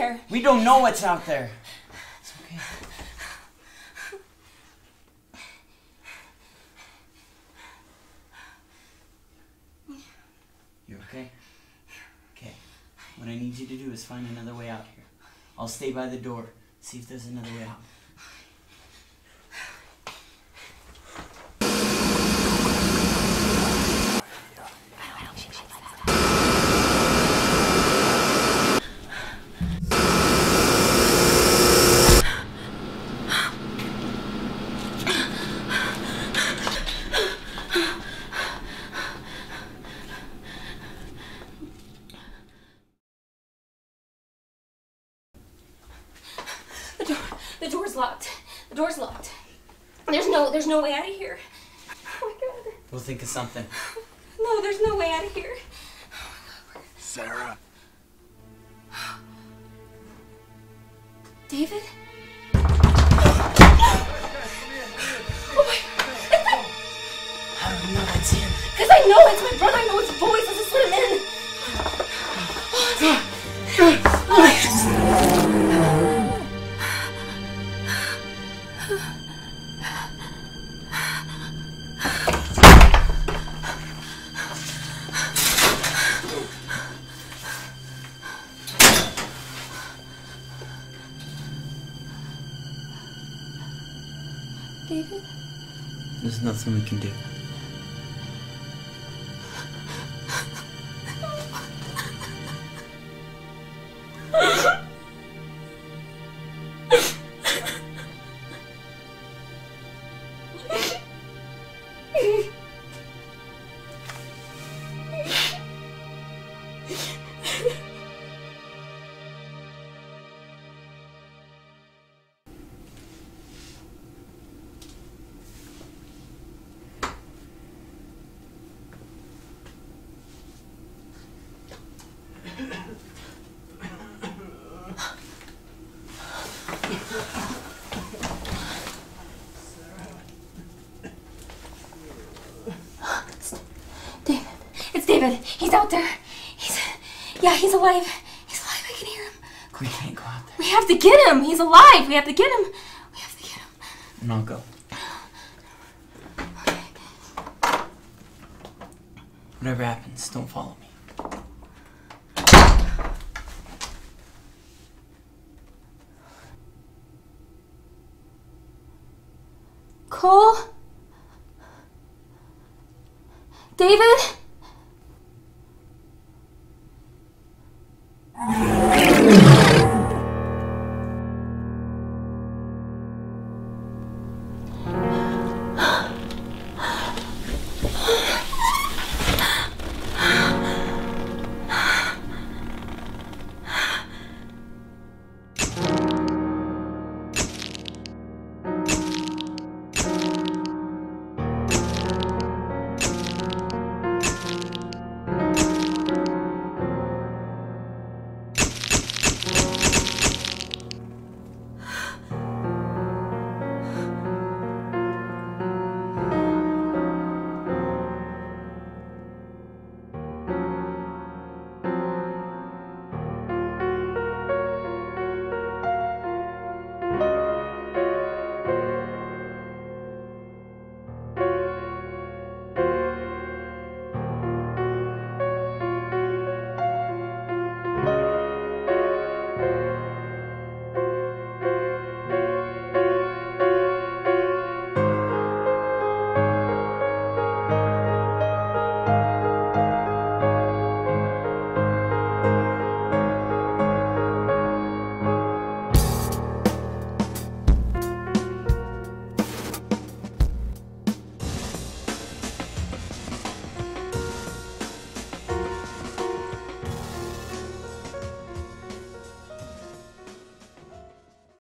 there. We don't know what's out there. It's okay. You okay? Okay. What I need you to do is find another way out here. I'll stay by the door. See if there's another way out. The door's locked. The door's locked. There's no way out of here. Oh my God. We'll think of something. No, there's no way out of here. Sarah. David? How do we know that's him? Because I know it's my brother. I know his voice. Let's just let him in. David? There's nothing we can do. David, he's out there. He's alive. He's alive. I can hear him. We can't go out there. We have to get him. He's alive. We have to get him. We have to get him. And I'll go. Whatever happens, don't follow me. Cole? David?